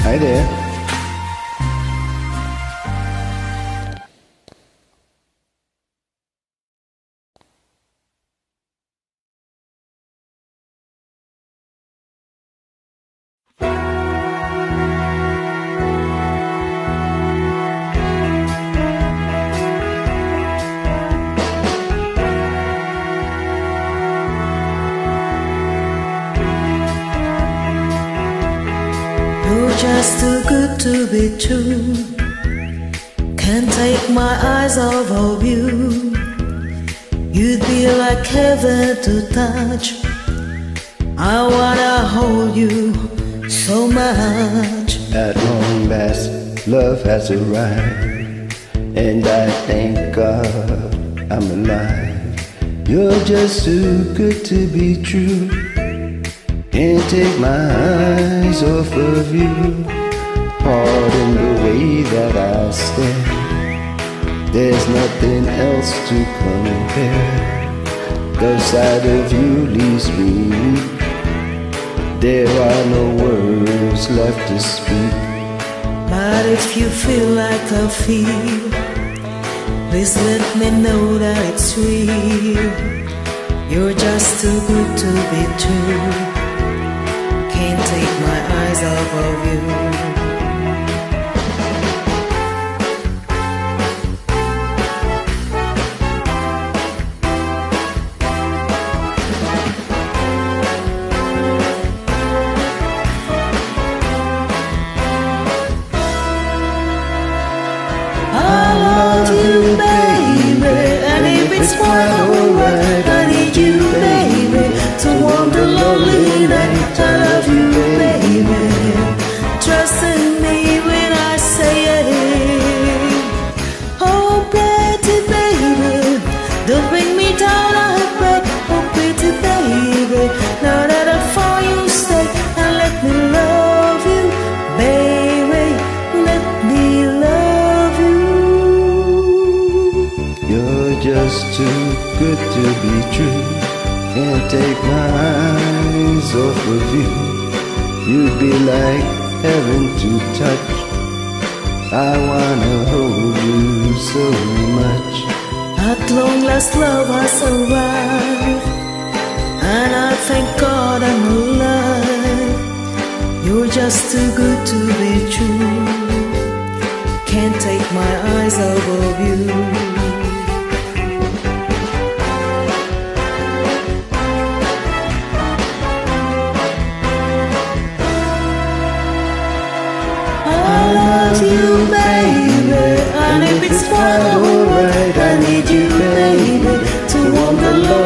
Hi there. You're just too good to be true. Can't take my eyes off of you. You'd be like heaven to touch. I wanna hold you so much. At long last, love has arrived, and I thank God I'm alive. You're just too good to be true. Can't take my eyes off of you. Pardon the way that I stare. There's nothing else to compare. The sight of you leaves me weak. There are no words left to speak. But if you feel like I feel, please let me know that it's real. You're just too good to be true. Can't take my eyes off of you. I love you, baby, and if it's quite alright, I need you, baby, to warm the lonely night. I love you, baby. Trust in me when I say it. Oh, pretty baby, don't bring me down, I beg. Oh, pretty baby, now that I found you, stay and let me love you, baby. Let me love you. You're just too good to be true. Can't take my eyes off of you. You'd be like heaven to touch. I wanna hold you so much. At long last, love has arrived, and I thank God I'm alive. You're just too good to be true. Can't take my eyes off of you. I love you, baby, and if it's quite alright, I need you, baby, to warm the love.